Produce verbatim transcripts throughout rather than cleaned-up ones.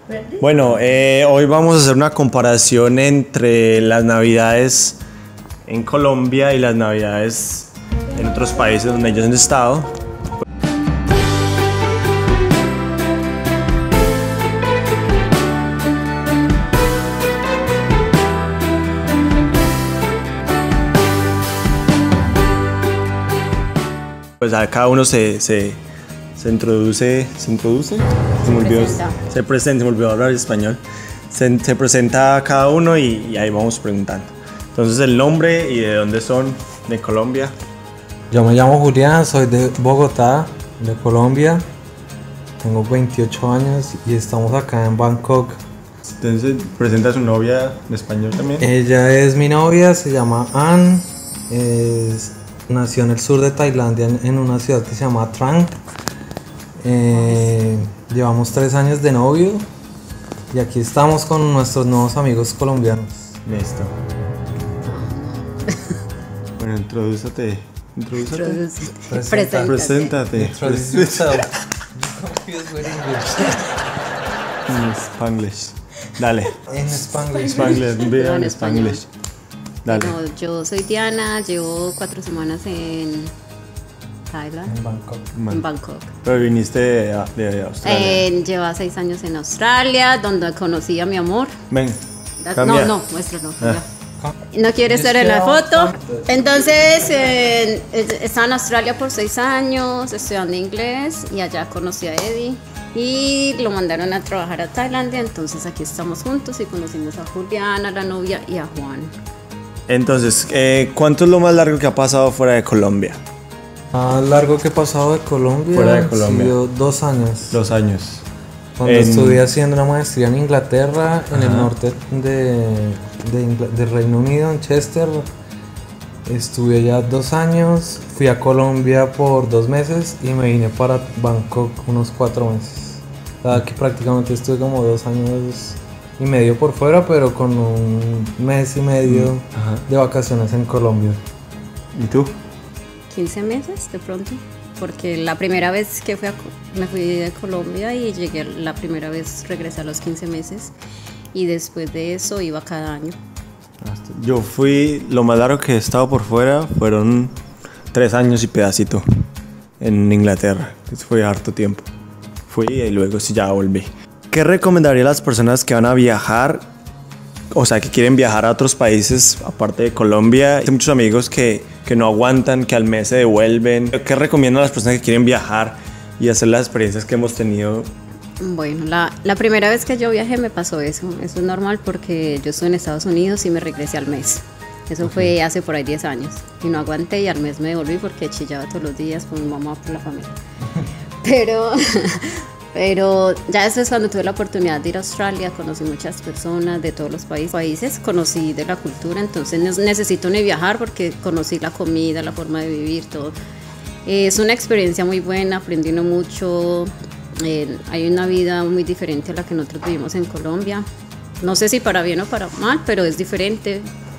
Bueno, eh, hoy vamos a hacer una comparación entre las navidades en Colombia y las navidades en otros países donde ellos han estado. Pues a cada uno se, se, se introduce, ¿se introduce? Se me olvidó, presenta. se presenta, se me olvidó hablar español. Se, se presenta a cada uno y, y ahí vamos preguntando. Entonces el nombre y de dónde son, de Colombia. Yo me llamo Julián, soy de Bogotá, de Colombia. Tengo veintiocho años y estamos acá en Bangkok. Entonces presenta a su novia en español también. Ella es mi novia, se llama Ann. Es, nació en el sur de Tailandia, en, en una ciudad que se llama Trang. Eh, llevamos tres años de novio y aquí estamos con nuestros nuevos amigos colombianos. Listo. Bueno, introdúzate. Introdúzate. Preséntate. Preséntate. Introduce yourself. You confused with English. En Spanglish. Dale. En Spanglish. Spanglish. Ve En en español. Spanglish. Dale. Bueno, yo soy Diana, llevo cuatro semanas en Thailand, En Bangkok. en Bangkok. Pero viniste de, de Australia. Eh, lleva seis años en Australia, donde conocí a mi amor. Ven. No, Cambia. no, muéstralo. Ah. ya. No quiere estar en la foto. Entonces, eh, estaba en Australia por seis años, estudiando inglés, y allá conocí a Eddie. Y lo mandaron a trabajar a Tailandia, entonces aquí estamos juntos y conocimos a Juliana, la novia, y a Juan. Entonces, eh, ¿cuánto es lo más largo que ha pasado fuera de Colombia? Más largo que he pasado de Colombia, Fuera de Colombia. ha sido dos años. Dos años. Cuando En- estuve haciendo una maestría en Inglaterra, en el Ajá. norte de, de Ingl- del Reino Unido, en Chester. Estuve allá dos años, fui a Colombia por dos meses y me vine para Bangkok unos cuatro meses. O sea, que prácticamente estuve como dos años y medio por fuera, pero con un mes y medio Ajá. de vacaciones en Colombia. ¿Y tú? quince meses de pronto, porque la primera vez que fui a, Co- me fui de Colombia y llegué la primera vez, regresé a los quince meses, y después de eso iba cada año. Yo fui, lo más largo que he estado por fuera fueron tres años y pedacito en Inglaterra. Eso fue harto tiempo. Fui y luego sí ya volví. ¿Qué recomendaría a las personas que van a viajar? O sea, que quieren viajar a otros países aparte de Colombia. Hay muchos amigos que, que no aguantan, que al mes se devuelven. ¿Qué recomiendan a las personas que quieren viajar y hacer las experiencias que hemos tenido? Bueno, la, la primera vez que yo viajé me pasó eso. Eso es normal porque yo estuve en Estados Unidos y me regresé al mes. Eso fue hace por ahí diez años. Y no aguanté y al mes me devolví porque chillaba todos los días por mi mamá, por la familia. Pero, pero ya después, cuando tuve la oportunidad de ir a Australia, conocí muchas personas de todos los países, países conocí de la cultura, entonces no necesito ni viajar porque conocí la comida, la forma de vivir, todo. Es una experiencia muy buena, aprendí uno mucho. Eh, hay una vida muy diferente a la que nosotros vivimos en Colombia. No sé si para bien o para mal, pero es diferente.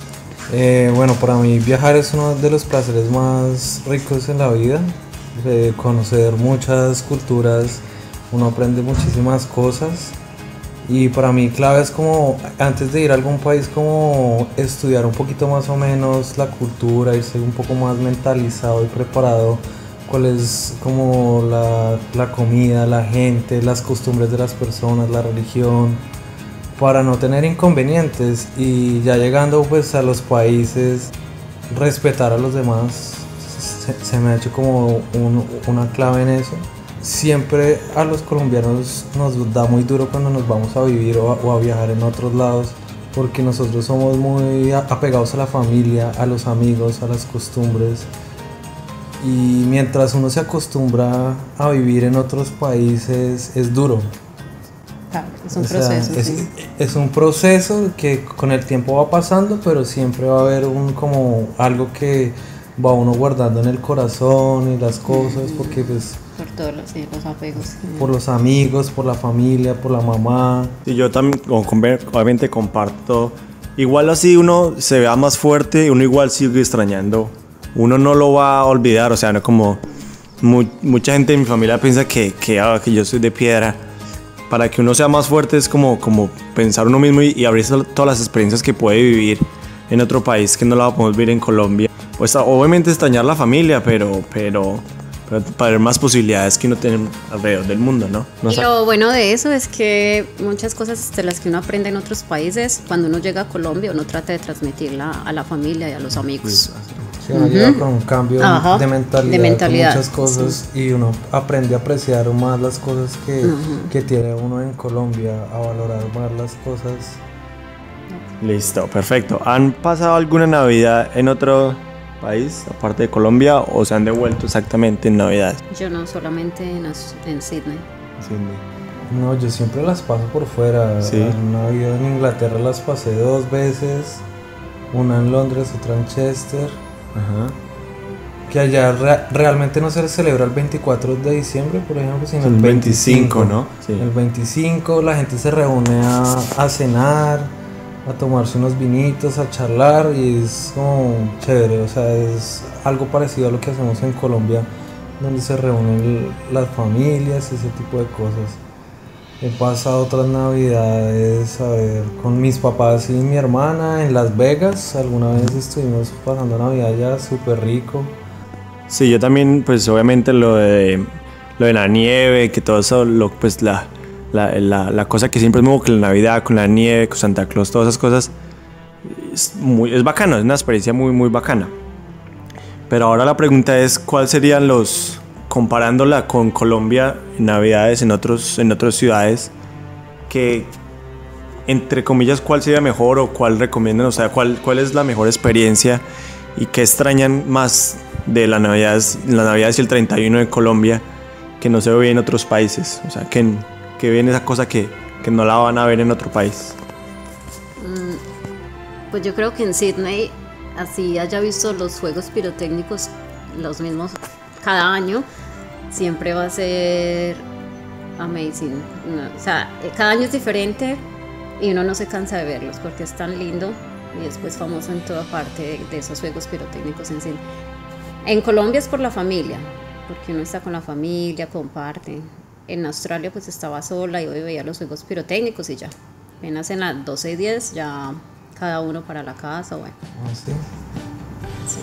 Eh, bueno, para mí viajar es uno de los placeres más ricos en la vida. Eh, conocer muchas culturas, uno aprende muchísimas cosas. Y para mí clave es como, antes de ir a algún país, como estudiar un poquito más o menos la cultura, irse un poco más mentalizado y preparado. Cuál es como la, la comida, la gente, las costumbres de las personas, la religión, para no tener inconvenientes, y ya llegando pues a los países, respetar a los demás. Se, se me ha hecho como un- una clave en eso. Siempre a los colombianos nos da muy duro cuando nos vamos a vivir o a, o a viajar en otros lados, porque nosotros somos muy a- apegados a la familia, a los amigos, a las costumbres. Y mientras uno se acostumbra a vivir en otros países, es duro. Claro, es un O sea, proceso. es, sí. es un proceso que con el tiempo va pasando, pero siempre va a haber un, como algo que va uno guardando en el corazón y las cosas, porque pues Por todos los, sí, los apegos. por los amigos, por la familia, por la mamá. Y yo también, como com- obviamente, comparto. Igual así uno se vea más fuerte, uno igual sigue extrañando. Uno no lo va a olvidar, o sea, no como mu- mucha gente de mi familia piensa que, que, ah, que yo soy de piedra. para que uno sea más fuerte es como, como pensar uno mismo y, y abrirse a todas las experiencias que puede vivir en otro país que no la podemos vivir en Colombia. Pues obviamente extrañar la familia, pero, pero, pero para ver más posibilidades que uno tiene alrededor del mundo, ¿no? no y lo bueno de eso es que muchas cosas de las que uno aprende en otros países, cuando uno llega a Colombia, uno trata de transmitirla a la familia y a los amigos. Sí, uno uh-huh. llega con un cambio Ajá, de, mentalidad, de mentalidad, con muchas cosas, sí. Y uno aprende a apreciar más las cosas que, uh-huh. que tiene uno en Colombia, a valorar más las cosas. Listo, perfecto. ¿Han pasado alguna Navidad en otro país, aparte de Colombia, o se han devuelto exactamente en Navidad? Yo no, solamente en, en Sydney. Sydney. No, yo siempre las paso por fuera. ¿Sí? En Navidad en Inglaterra las pasé dos veces, una en Londres, otra en Chester. Ajá. Que allá re- realmente no se celebra el veinticuatro de diciembre, por ejemplo, sino el el veinticinco, veinticinco, ¿no? Sí. El veinticinco la gente se reúne a, a cenar, a tomarse unos vinitos, a charlar, y es como chévere, o sea, es algo parecido a lo que hacemos en Colombia, donde se reúnen las familias y ese tipo de cosas. He pasado otras navidades, a ver, con mis papás y mi hermana en Las Vegas. Alguna vez estuvimos pasando Navidad allá, súper rico. Sí, yo también, pues obviamente lo de, lo de la nieve, que todo eso, lo, pues la, la, la, la cosa que siempre es nuevo, que la Navidad con la nieve, con Santa Claus, todas esas cosas, es, muy, es bacano, es una experiencia muy, muy bacana. Pero ahora la pregunta es, ¿cuáles serían los... comparándola con Colombia, Navidades en, otros, en otras ciudades, que entre comillas, ¿cuál sería mejor o cuál recomiendan? O sea, ¿cuál, cuál es la mejor experiencia y qué extrañan más de la Navidad, la Navidad y el treinta y uno de Colombia que no se ve en otros países? O sea, que, que ven esa cosa que, que no la van a ver en otro país. Pues yo creo que en Sydney, así haya visto los juegos pirotécnicos, los mismos cada año, siempre va a ser amazing. No, o sea, cada año es diferente y uno no se cansa de verlos porque es tan lindo y es pues famoso en toda parte de, de esos juegos pirotécnicos en sí. En Colombia es por la familia, porque uno está con la familia, comparte. En Australia pues estaba sola y hoy veía los juegos pirotécnicos y ya. Apenas en las doce y diez ya cada uno para la casa, bueno. ¿Ah, sí? Sí.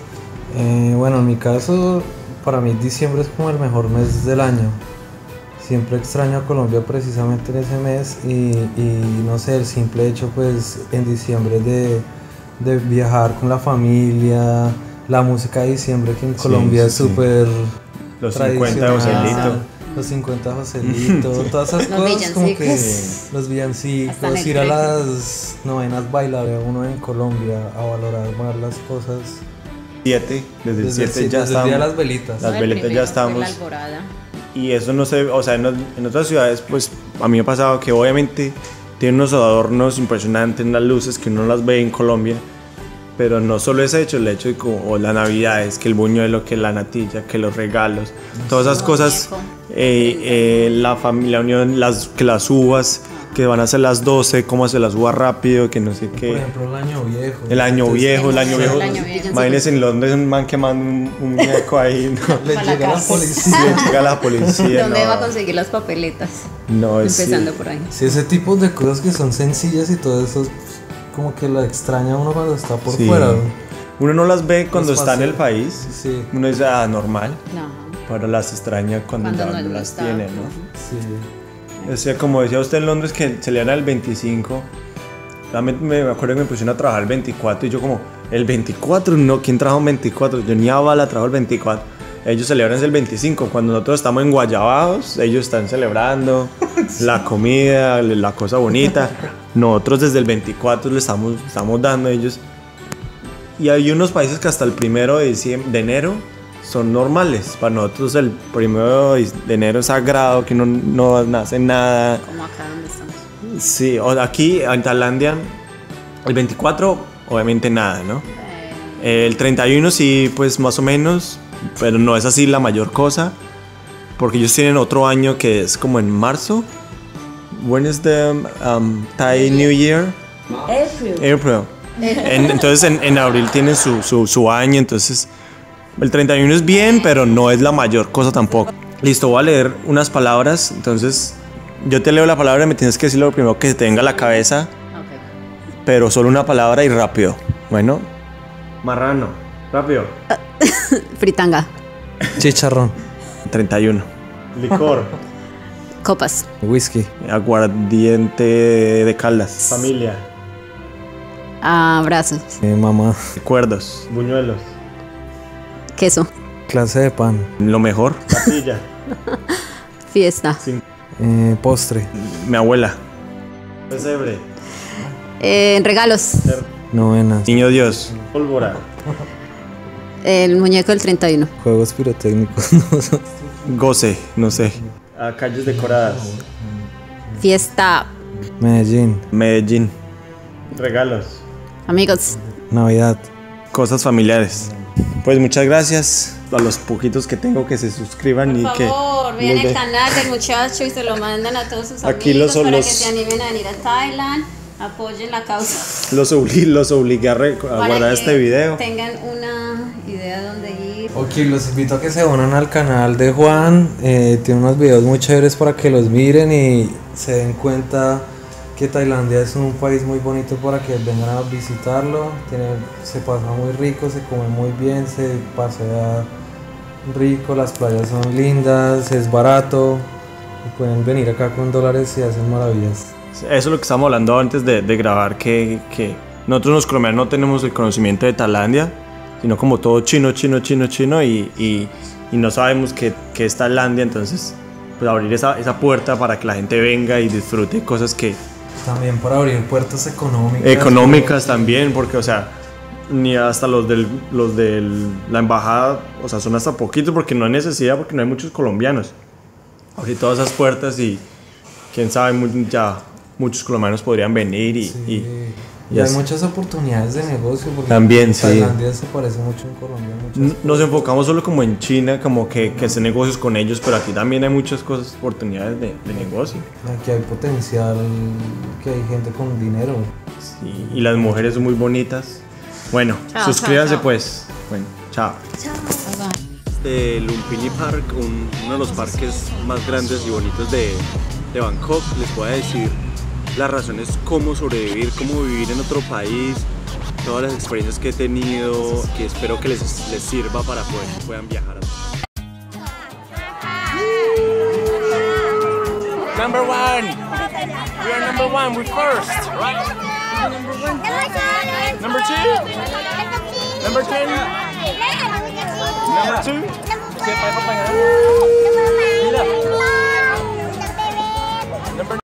Eh, bueno, en mi caso, para mí diciembre es como el mejor mes del año. Siempre extraño a Colombia precisamente en ese mes y, y no sé, el simple hecho pues en diciembre de, de viajar con la familia, la música de diciembre que en Colombia sí, sí, es súper los cincuenta Joselito, los cincuenta Joselito, todas esas los cosas como que sí. los villancicos, ir a las novenas bailar uno en Colombia, a valorar más las cosas. siete, desde el siete ya desde estamos. El día de las velitas. Las velitas ya estamos. Y eso no se, o sea, en, en otras ciudades, pues a mí me ha pasado que obviamente tienen unos adornos impresionantes, unas luces que uno no las ve en Colombia, pero no solo ese hecho, el hecho de como, o la Navidad, es que el buñuelo, que la natilla, que los regalos, todas esas cosas, eh, eh, la familia, la unión, las, que las uvas, que van a ser las doce, cómo hacer las uvas rápido, que no sé qué. Por ejemplo, el año viejo. El año Entonces, viejo, el año viejo. El año viejo. Imagínense en Londres un man quemando un, un muñeco ahí. ¿No? Le Para llega la la policía. Le llega la policía. ¿Dónde no. va a conseguir las papeletas? No, es Empezando sí. por ahí. Sí, ese tipo de cosas que son sencillas y todo eso, como que la extraña uno cuando está por sí. fuera. Uno no las ve cuando Los está en el paseos. país. Sí. Uno dice, ah, normal. No. Pero las extraña cuando, Cuando ya no no las está. tiene, ¿no? Sí. O sea, como decía usted en Londres que celebran el veinticinco, me, me acuerdo que me pusieron a trabajar el veinticuatro y yo como, ¿el veinticuatro? No, ¿quién trajo el veinticuatro? Yo ni a bala trabajo el veinticuatro. Ellos celebran el veinticinco, cuando nosotros estamos en Guayabados, ellos están celebrando sí. la comida, la cosa bonita. Nosotros desde el veinticuatro le estamos, estamos dando a ellos. Y hay unos países que hasta el primero de, diciembre, de enero son normales. Para nosotros el primero de enero es sagrado, que no, no nace nada. Como acá donde estamos. Sí, o aquí en Tailandia, el veinticuatro obviamente nada, ¿no? Eh. El treinta y uno sí, pues más o menos, pero no es así la mayor cosa, porque ellos tienen otro año que es como en marzo. When is the um, Thai New Year? April. April. En, entonces en, en abril tienen su, su, su año, entonces el treinta y uno es bien, pero no es la mayor cosa tampoco. Listo, voy a leer unas palabras, entonces Yo te leo la palabra y me tienes que decir lo primero que se te venga a la cabeza, Ok. pero solo una palabra y rápido. Bueno. Marrano. Rápido. Fritanga. Chicharrón. treinta y uno. Licor. Copas. Whisky. Aguardiente de Caldas. Familia. Abrazos. Eh, mamá. Recuerdos. Buñuelos. Queso. Clase de pan. Lo mejor. Capilla. Fiesta. Eh, postre. Mi abuela. Pesebre. Eh, regalos. Novenas. Niño Dios. Pólvora. El muñeco del treinta y uno. Juegos pirotécnicos. Goce. No sé. A calles decoradas. Fiesta. Medellín. Medellín. Regalos. Amigos. Navidad. Cosas familiares. Pues muchas gracias a los poquitos que tengo que se suscriban y que vean los de- el canal del muchacho y se lo mandan a todos sus Aquí amigos los- para los- que se animen a venir a Thailand, apoyen la causa. los, obli- los obligué a, re- a para guardar que este video. tengan una idea de dónde ir. Ok, los invito a que se unan al canal de Juan. Eh, tiene unos videos muy chéveres para que los miren y se den cuenta que Tailandia es un país muy bonito para que vengan a visitarlo. Tiene, se pasa muy rico, se come muy bien, se pasea rico, las playas son lindas, es barato y pueden venir acá con dólares y hacen maravillas. Eso es lo que estábamos hablando antes de, de grabar, que, que nosotros los colombianos no tenemos el conocimiento de Tailandia, sino como todo chino, chino, chino, chino y, y, y no sabemos que, que es Tailandia, entonces pues abrir esa, esa puerta para que la gente venga y disfrute cosas que También para abrir puertas económicas. económicas también, porque o sea, ni hasta los del los de la embajada, o sea, son hasta poquitos porque no hay necesidad, porque no hay muchos colombianos. Abrir todas esas puertas y quién sabe, mu- ya muchos colombianos podrían venir y, Sí. y, Y y hay así. muchas oportunidades de negocio porque También, sí. Tailandia se parece mucho en Colombia. Muchas N- Nos enfocamos solo como en China, como que, que hacer negocios con ellos, pero aquí también hay muchas cosas, oportunidades de, de negocio. Aquí hay potencial, que hay gente con dinero. Sí, y las mujeres son muy bonitas. Bueno, Chao, suscríbanse chao, chao. pues. Bueno, chao. De Lumpini Park, un- uno de los parques más grandes y bonitos de, de Bangkok. Les voy a decir las razones cómo sobrevivir, cómo vivir en otro país, todas las experiencias que he tenido, que espero que les, les sirva para poder puedan viajar. Number one. We are number one. We're first, right? Number two. Number ten. Number two. Siapa yang paling? Number